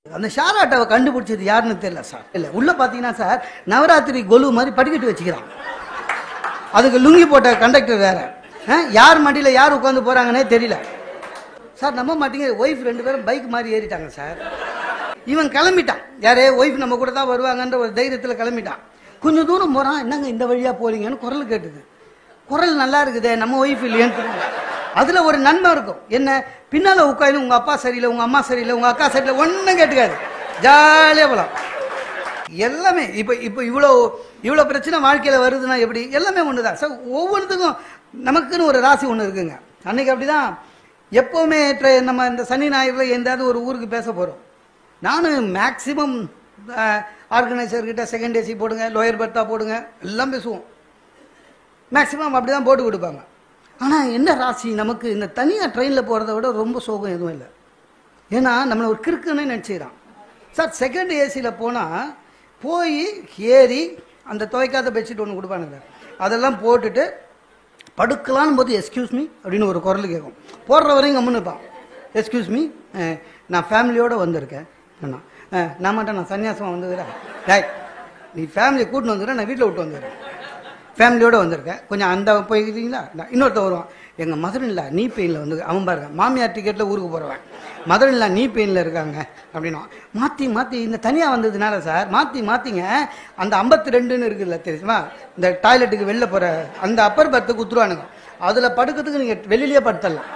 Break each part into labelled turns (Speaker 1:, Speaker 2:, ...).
Speaker 1: அந்த ஷாராட்டாவை கண்டுபிடிச்சது யாருன்னு தெரியல சார். இல்லை உள்ள பார்த்தீங்கன்னா சார் நவராத்திரி கொலு மாதிரி படிக்கட்டு வச்சுக்கிறான். அதுக்கு லுங்கி போட்ட கண்டக்டர் வேற. யார் மண்டியில் யார் உட்காந்து போறாங்கன்னே தெரியல சார். நம்ப மாட்டீங்க, ஒய்ஃப் 2 பேரும் பைக் மாதிரி ஏறிட்டாங்க சார். இவன் கிளம்பிட்டான். யாரே ஒய்ஃப் நம்ம கூட தான் வருவாங்கன்ற ஒரு தைரியத்தில் கிளம்பிட்டான். கொஞ்சம் தூரம் போறான். என்னங்க இந்த வழியா போறீங்கன்னு குரல் கேட்டுது. குரல் நல்லா இருக்குதே, நம்ம ஒய்ஃப் இல்லையேன்னு. அதுல ஒரு நன்மை இருக்கும். என்ன, பின்னால உட்காந்து உங்க அப்பா சரியில்லை, உங்க அம்மா சரியில்லை, உங்க அக்கா சரியில்லை, ஒன்னும் கேட்டுக்காது, ஜாலியா போலாம். எல்லாமே இப்ப இப்ப இவ்வளவு பிரச்சனை வாழ்க்கையில வருதுன்னா எப்படி? எல்லாமே ஒண்ணுதான் சார். ஒவ்வொருத்துக்கும் நமக்குன்னு ஒரு ராசி ஒண்ணு இருக்குங்க. அன்னைக்கு அப்படிதான். எப்பவுமே நம்ம இந்த சனி ஞாயிறுல எந்தாவது ஒரு ஊருக்கு பேச போறோம். நானும் மேக்சிமம் ஆர்கனைசர் கிட்ட செகண்ட் ஏசி போடுங்க, லோயர் பர்த்தா போடுங்க, எல்லாம் பேசுவோம். மேக்சிமம் அப்படிதான் போட்டு கொடுப்பாங்க. ஆனா என்ன ராசி, நமக்கு இந்த தனியா ட்ரெயின்ல போறதை விட ரொம்ப சோகம் எதுவும் இல்லை. ஏன்னா நம்மள ஒரு கிறுக்குன்னு நினைச்சுக்கிறான் சார். செகண்ட் ஏசியில போனா போய் ஏறி அந்த துவைக்காத பெட்ஷீட் ஒன்று கொடுப்பானுங்க, அதெல்லாம் போட்டுட்டு படுக்கலான்னு போது எஸ்கியூஸ் மீ அப்படின்னு ஒரு குரல் கேட்கும். போடுற வரையும் கம்முன்னு இருப்பான். எஸ்கியூஸ் மீ, நான் ஃபேமிலியோட வந்திருக்கேன். நான் மட்டும் நான் சன்னியாசமாக வந்துக்கிறேன். டேய், நீ ஃபேமிலியை கூட்டின்னு வந்துக்கிறேன், நான் வீட்டில் விட்டு வந்துக்கிறேன். ஃபேமிலியோடு வந்திருக்கேன், கொஞ்சம் அந்த போய்க்கிறீங்களா? இன்னொருத்தர் வருவான், எங்கள் மதர் இல்லை நீ பெயினில் வந்து அவன் பாருங்க, மாமியார் டிக்கெட்டில் ஊருக்கு போகிறவன், மதர் இல்லை நீ பெயினில் இருக்காங்க அப்படின்னா மாற்றி இந்த தனியாக வந்ததுனால சார் மாற்றிங்க அந்த 52ன்னு இருக்குல்ல தெரியுமா, இந்த டாய்லெட்டுக்கு வெளில போகிற அந்த அப்பர் பர்த்து குத்துருவானுங்க. அதில் படுக்கிறதுக்கு நீங்கள் வெளியிலேயே படுத்தலாம்.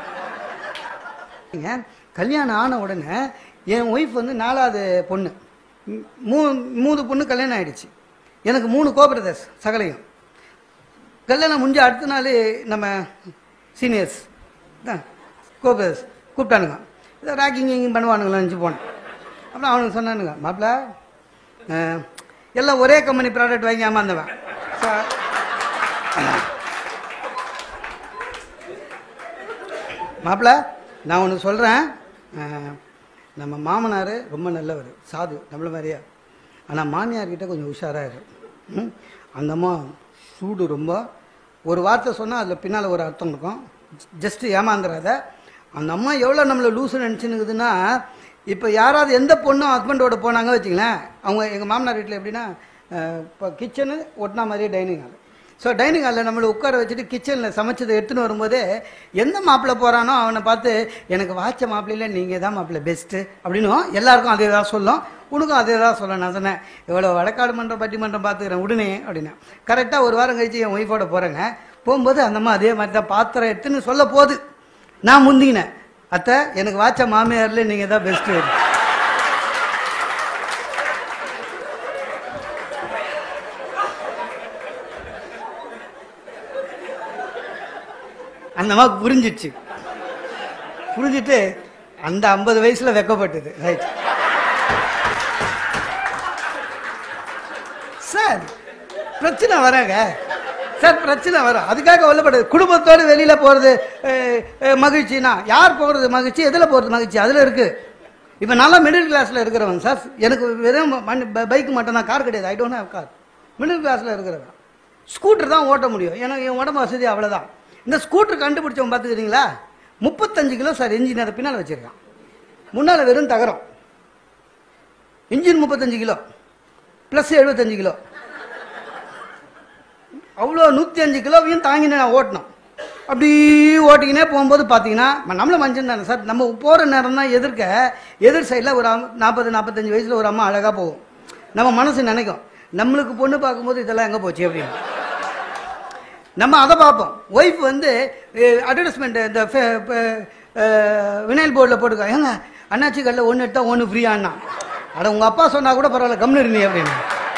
Speaker 1: கல்யாணம் ஆன உடனே என் ஒய்ஃப் வந்து 4வது பொண்ணு, 3 பொண்ணு கல்யாணம் ஆயிடுச்சு. எனக்கு 3 கோபிரதர்ஸ் சகலையும். கல்யாணம் முடிஞ்ச அடுத்த நாள் நம்ம சீனியர்ஸ் தான் கோபிரதர்ஸ் கூப்பிட்டானுங்க. இதை ராக்கிங் பண்ணுவானுங்களா நினச்சி போனேன். அப்புறம் அவனுக்கு சொன்னானுங்க, மாப்பிள்ள எல்லாம் ஒரே கம்பெனி ப்ராடக்ட் வாங்கி ஏமாந்தவன் சார். மாப்பிள்ள நான் ஒன்று சொல்கிறேன், நம்ம மாமனார் ரொம்ப நல்லவர், சாது நம்மள மாதிரியா. ஆனால் மாமியார்கிட்ட கொஞ்சம் உஷாராக இருக்கு. அந்த அம்மா சூடு ரொம்ப. ஒரு வார்த்தை சொன்னால் அதில் பின்னால் ஒரு அர்த்தம் இருக்கும். ஜஸ்ட்டு ஏமாந்துடாத. அந்த அம்மா எவ்வளோ நம்மளை லூசுன்னு நினச்சினுக்குதுன்னா, இப்போ யாராவது எந்த பொண்ணும் ஹஸ்பண்டோட போனாங்க வச்சுங்களேன், அவங்க எங்கள் மாமனார் வீட்டில் எப்படின்னா இப்போ கிச்சனு ஒட்டினா மாதிரியே டைனிங் ஹால். ஸோ டைனிங் ஹாலில் நம்மளை உட்கார வச்சுட்டு கிச்சனில் சமைச்சதை எடுத்துன்னு வரும்போதே எந்த மாப்பிள்ளை போகிறானோ அவனை பார்த்து எனக்கு வாய்ச்ச மாப்பிள்ளையில் நீங்கள் தான் மாப்பிள்ளை பெஸ்ட்டு அப்படின்னும் எல்லாருக்கும் அதே தான் சொல்லும், உனக்கும் அதே தான் சொல்ல. நான் சொன்னேன், எவ்வளோ வழக்காடு மன்றம் பட்டிமன்றம் பார்த்துக்கிறேன் உடனே அப்படின்னா. கரெக்டாக ஒரு வாரம் கழிச்சு என் ஒய்ஃபோட போகிறேங்க. போகும்போது அந்தம்மா அதே மாதிரி தான் பாத்திரம் எடுத்துன்னு சொல்ல போகுது. நான் முந்தினேன், அத்தை எனக்கு வாய்ச்ச மாமியாரில் நீங்கள் தான் பெஸ்ட்டு. அந்த அம்மா புரிஞ்சிச்சு. புரிஞ்சிட்டு அந்த 50 வயசுல வெக்கப்பட்டது. ரைட் சார், பிரச்சனை வராங்க சார், பிரச்சனை வரும். அதுக்காக வரப்படுது. குடும்பத்தோடு வெளியில போறது மகிழ்ச்சினா, யார் போகிறது மகிழ்ச்சி, எதில் போகிறது மகிழ்ச்சி, அதில் இருக்கு. இப்போ நல்லா மிடில் கிளாஸ்ல இருக்கிறவன் சார், எனக்கு வெறும் பைக் மட்டும் தான், கார் கிடையாது, I don't have car. Middle கிளாஸ்ல இருக்கிறவன் ஸ்கூட்டர் தான் ஓட்ட முடியும், ஏன்னா என் உடம்பு வசதி அவ்வளோதான். இந்த ஸ்கூட்டர் கண்டுபிடிச்சவன் பார்த்துக்கிறீங்களா, 35 கிலோ சார் இன்ஜின் அதை பின்னால் வச்சிருக்கான், முன்னால் வெறும் தகரம். இன்ஜின் 35 கிலோ ப்ளஸ் 75 கிலோ, அவ்வளோ 105 கிலோவையும் தாங்கினே நான் ஓட்டணும். அப்படி ஓட்டிக்கினே போகும்போது பார்த்தீங்கன்னா நம்மள மஞ்சள் தானே சார், நம்ம போகிற நேரம் தான் எதிர் சைடில் ஒரு 40-45 வயசில் ஒரு அம்மா அழகாக போகும். நம்ம மனசு நினைக்கும், நம்மளுக்கு பொண்ணு பார்க்கும்போது இதெல்லாம் எங்கே போச்சு அப்படின்னு. நம்ம அதை பார்ப்போம். ஒய்ஃப் வந்து அட்வர்டைஸ்மெண்ட் இந்த வினைல் போர்டில் போட்டுக்கோ, ஏங்க அண்ணாச்சி கல்ல 1 எடுத்தா 1 ஃப்ரீயானா, அட உங்கள் அப்பா சொன்னால் கூட பரவாயில்ல கம்னு இருந்தீங்க அப்படின்னு.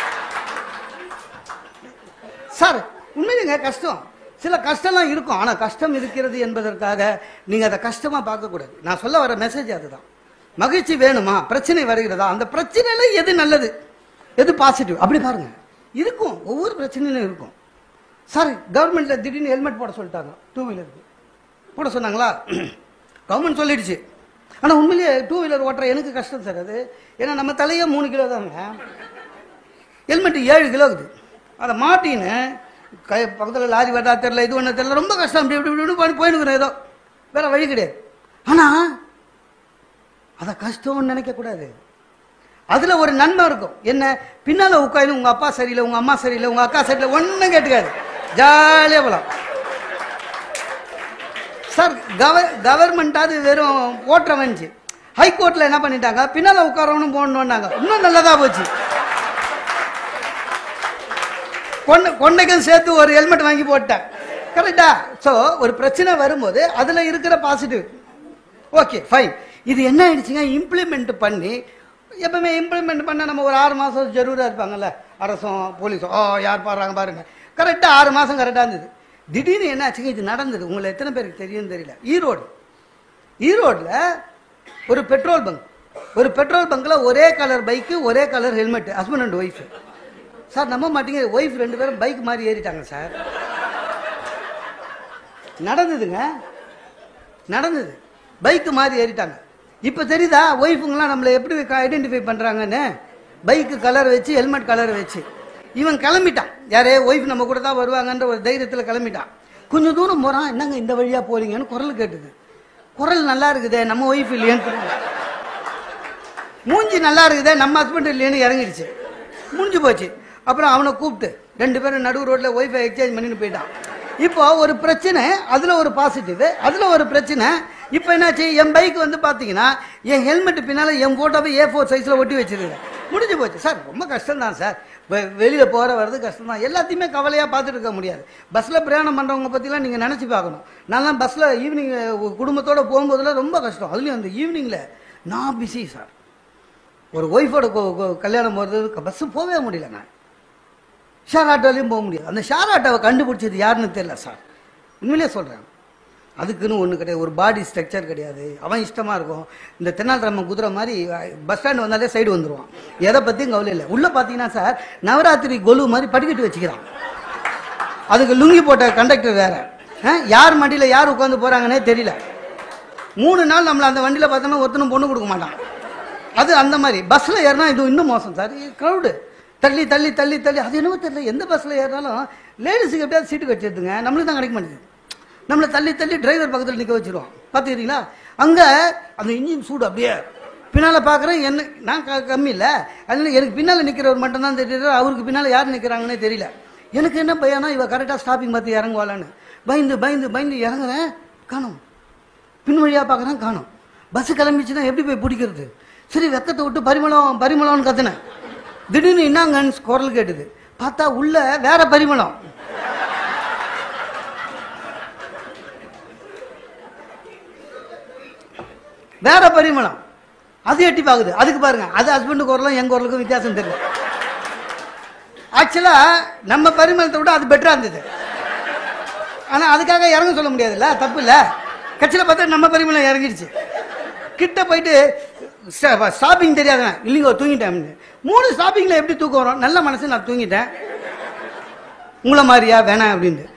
Speaker 1: சார் உண்மையிலேங்க கஷ்டம், சில கஷ்டம்லாம் இருக்கும். ஆனால் கஷ்டம் இருக்கிறது என்பதற்காக நீங்கள் அதை கஷ்டமாக பார்க்கக்கூடாது. நான் சொல்ல வர மெசேஜ் அதுதான். மகிழ்ச்சி வேணுமா, பிரச்சனை வருகிறதா, அந்த பிரச்சனையில எது நல்லது எது பாசிட்டிவ் அப்படி பாருங்க. இருக்கும், ஒவ்வொரு பிரச்சனையிலும் இருக்கும். சார் கவர்மெண்ட்ல திடீர்னு ஹெல்மெட் போட சொல்லிட்டாங்க, 2 வீலருக்கு போட சொன்னாங்களா, கவர்மெண்ட் சொல்லிடுச்சு. ஆனால் உண்மையிலேயே 2 வீலர் ஓட்டுற எனக்கு கஷ்டம் சார் அது. ஏன்னா நம்ம தலையே 3 கிலோ தாங்க, ஹெல்மெட் 7 கிலோ இருக்குது. அதை மாட்டின்னு பக்கத்தில் லாரி வரதா தெரியல, இது ஒன்று தெரியல, ரொம்ப கஷ்டம். அப்படி இப்படி இப்படி போயினுக்கிறேன், ஏதோ வேற வழி கிடையாது. ஆனால் அதை கஷ்டம்னு நினைக்கக்கூடாது. அதுல ஒரு நன்மை இருக்கும். என்ன, பின்னால உட்காந்து உங்க அப்பா சரியில்லை, உங்க அம்மா சரியில்லை, உங்க அக்கா சரியில்லை, ஒன்னும் கேட்டுக்காது, ஜாலியா போலாம். சார் கவர்மெண்டாவது வெறும் ஓட்டுற வந்துச்சு. ஹைகோர்ட்ல என்ன பண்ணிட்டாங்க, பின்னால உட்காரவனும் போடணும்னாங்க. இன்னும் நல்லதா போச்சு. கொண்டைக்கும் சேர்த்து ஒரு ஹெல்மெட் வாங்கி போட்டேன். கரெக்டா? சோ ஒரு பிரச்சனை வரும்போது அதுல இருக்கிற பாசிட்டிவ் ஓகே ஃபைன். இது என்ன ஆயிடுச்சுங்க, இம்ப்ளிமெண்ட் பண்ணி எப்பவுமே இம்ப்ளிமெண்ட் பண்ண நம்ம ஒரு 6 மாசம் ஜரூரா இருப்பாங்கல்ல, அரசும் போலீஸும். யார் பாடுறாங்க பாருங்க. கரெக்டா 6 மாசம் கரெக்டா இருந்தது. திடீர்னு என்ன ஆச்சுங்க, இது நடந்தது. உங்களுக்கு எத்தனை பேருக்கு தெரியும் தெரியல. ஈரோடுல ஒரு பெட்ரோல் பங்க்ல ஒரே கலர் பைக்கு, ஒரே colour helmet, husband and wife. Sir நம்ப மாட்டீங்க, ஒய்ஃப் 2 பேரும் பைக் மாதிரி ஏறிட்டாங்க சார். நடந்தது பைக் மாதிரி ஏறிட்டாங்க. இப்ப தெரியுதா ஒய்ஃபுங்கெல்லாம் நம்மளை எப்படி ஐடென்டிஃபை பண்றாங்கன்னு? பைக்கு கலர் வச்சு, ஹெல்மெட் கலர் வச்சு. இவன் கிளம்பிட்டான். யாரே ஒய்ஃப் நம்ம கூட தான் வருவாங்கன்ற ஒரு தைரியத்தில் கிளம்பிட்டான். கொஞ்சம் தூரம் போறான். என்னங்க இந்த வழியா போறீங்கன்னு குரல் கேட்டுது. குரல் நல்லா இருக்குதே, நம்ம ஒய்ஃப் இல்லையேன்னு. மூஞ்சி நல்லா இருக்குதே, நம்ம ஹஸ்பண்ட் இல்லையேன்னு இறங்கிடுச்சு. முடிஞ்சு போச்சு. அப்புறம் அவனை கூப்பிட்டு 2 பேரும் நடு ரோட்ல ஒய்ஃபை எக்ஸ்சேஞ்ச் பண்ணிட்டு போயிட்டான். இப்போ ஒரு பிரச்சனை, அதுல ஒரு பாசிட்டிவ், அதுல ஒரு பிரச்சனை. இப்ப என்னாச்சு, என் பைக் வந்து பாத்தீங்கன்னா என் ஹெல்மெட் பின்னால என் போட்டோவை A4 சைஸ்ல ஒட்டி வச்சிருக்கேன். முடிஞ்சு போச்சு. சார் ரொம்ப கஷ்டம் தான் சார், வெளியில போற வர்றது கஷ்டம் தான். எல்லாத்தையுமே கவலையா பார்த்துட்டு இருக்க முடியாது. பஸ்ல பிரயாணம் பண்றவங்க பத்திலாம் நீங்க நினைச்சு பார்க்கணும். நான்லாம் பஸ்ல ஈவினிங் குடும்பத்தோட போகும்போதுல ரொம்ப கஷ்டம். அதுலயும் அந்த ஈவினிங்ல நான் பிஸி சார். ஒரு ஒய்ஃபோட கல்யாணம் போறது பஸ் போகவே முடியல. நான் ஷேர் ஆட்டோலையும் போக முடியாது. அந்த ஷேர் ஆட்டோவை கண்டுபிடிச்சது யாருன்னு தெரியல சார். உண்மையிலே சொல்றேன். அதுக்குன்னு ஒண்ணு கிடையாது, ஒரு பாடி ஸ்ட்ரக்சர் கிடையாது. அவன் இஷ்டமா இருக்கும். இந்த தென்னாலிராமன் குதிரை மாதிரி பஸ் ஸ்டாண்ட் வந்தாலே சைடு வந்துருவான். எதை பத்தியும் கவலை இல்லை. உள்ள பாத்தீங்கன்னா சார் நவராத்திரி கொலு மாதிரி படிக்கட்டு வச்சுக்கிறான். அதுக்கு லுங்கி போட்ட கண்டக்டர் வேற. யார் மடியில யார் உட்காந்து போறாங்கன்னே தெரியல. 3 நாள் நம்மள அந்த வண்டியில பார்த்தோம்னா ஒருத்தனும் பொண்ணு கொடுக்க மாட்டான். அது அந்த மாதிரி. பஸ்ல ஏறினா இது இன்னும் மோசம் சார். கிரௌடு தள்ளி தள்ளி தள்ளி தள்ளி. அது என்னவோ தெரியல, எந்த பஸ்ல ஏறினாலும் லேடிஸுக்கு எப்படியாவது சீட்டு கட்டிடுதுங்க. நம்மளுக்கு தான் கிடைக்க மாட்டேங்குது. நம்மளை தள்ளி தள்ளி டிரைவர் பக்கத்தில் நிற்க வச்சிருவோம். பார்த்துக்கிறீங்களா? அங்க அந்த இன்ஜின் சூடு அப்படியே பின்னால பாக்குறேன். என்ன நான் கம்மி இல்லை, அதனால எனக்கு பின்னால நிக்கிறவர் மட்டும் தான் தெரியுது. அவருக்கு பின்னால யார் நிக்கிறாங்கன்னே தெரியல. எனக்கு என்ன பையனா, இவ கரெக்டா ஸ்டாப்பிங் பார்த்து இறங்குவாளான்னு பயந்து பயந்து பயந்து இறங்குறேன். காணும். பின் வழியா பாக்குறேன், காணும். பஸ் கிளம்பிச்சுன்னா எப்படி போய் பிடிக்கிறது? சரி வெக்கத்தை விட்டு பரிமளம் பரிமளம்னு கத்துனேன். திடீர்னு என்னங்கன்னு குரல் கேட்டுது. பார்த்தா உள்ள வேற பரிமளம். வேற பரிமளம். அது எட்டி பாக்குது. அதுக்கு பாருங்க, அது ஹஸ்பண்ட் குரலும் எங்க குரலுக்கும் வித்தியாசம் தெரியல. ஆக்சுவலா நம்ம பரிமளத்தை விட அது பெட்டரா இருந்தது. ஆனா அதுக்காக இறங்க சொல்ல முடியாதுல்ல, தப்பு இல்ல. கட்சியில பார்த்தா நம்ம பரிமளம் இறங்கிடுச்சு. கிட்ட போயிட்டு ஸ்டாப்பிங் தெரியாத இல்லைங்க தூங்கிட்டேன். 3 ஸ்டாப்பிங்ல எப்படி தூக்கம் வரும்? நல்ல மனசு நான் தூங்கிட்டேன். உங்களை மாதிரியா வேணாம் அப்படின்னு.